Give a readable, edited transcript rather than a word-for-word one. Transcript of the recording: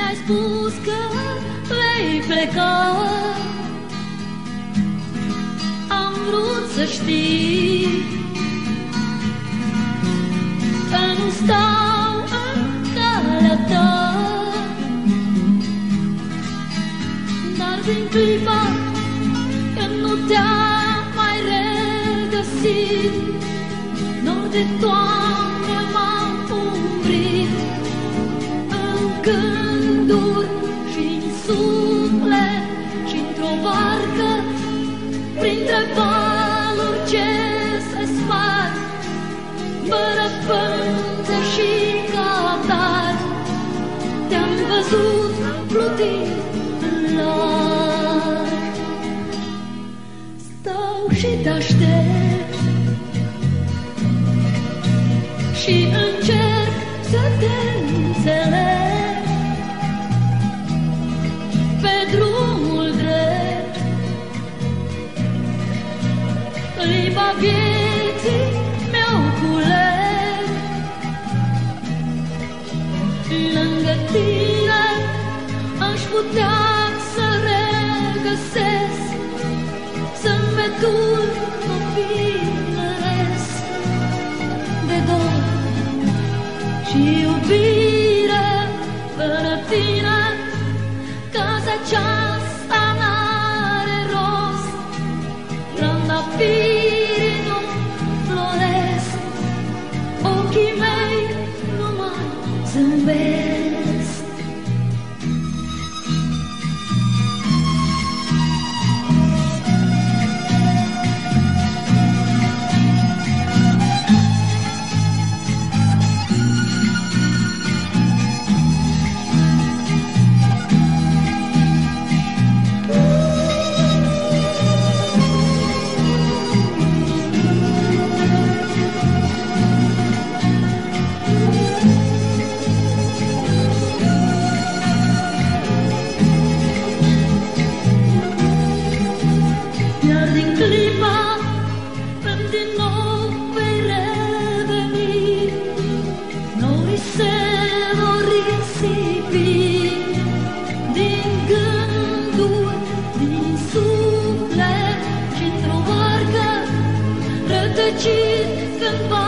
mi-ai spus că vei pleca. Am vrut să știi că nu stau în calea ta, dar din clipa când nu te-am mai regăsit, nori de toamnă m-am umbrit în gânduri și-n suflet și într-o barcă printre valuri ce se sparg, fără pânze și captar. Te-am văzut plutind în larg. Stau și te aștept și încerc să te înțeleg pe drumul drept. Clipa vieții mi-o culeg, lângă tine aș putea să regăsesc zâmbetul copilăresc de dor și iubire. Fără tine casa aceasta n-are rost, trandafirii nu floresc, ochii mei nu mai zâmbesc. Iar din clipa când din nou vei reveni, norii se vor risipi din gânduri, din suflet și într-o barcă rătăcit cândva